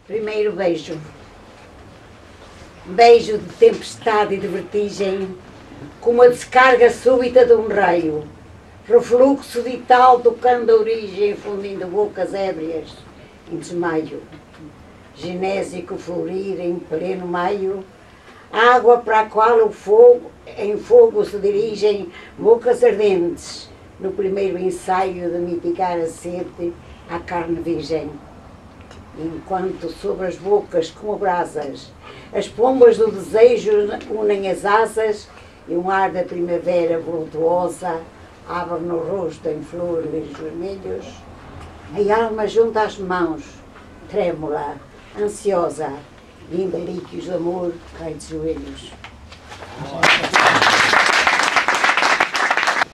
Primeiro beijo. Beijo de tempestade e de vertigem, como a descarga súbita de um raio, refluxo vital tocando a origem, fundindo bocas ébrias em desmaio. Genésico florir em pleno maio, água para a qual o fogo, em fogo se dirigem bocas ardentes, no primeiro ensaio de mitigar a sede à carne virgem. Enquanto sobre as bocas como brasas, as pombas do desejo unem as asas e um ar da primavera voluptuosa abre no rosto em flores vermelhos, a alma junta as mãos, trêmula, ansiosa, e em delíquios de amor cai de joelhos.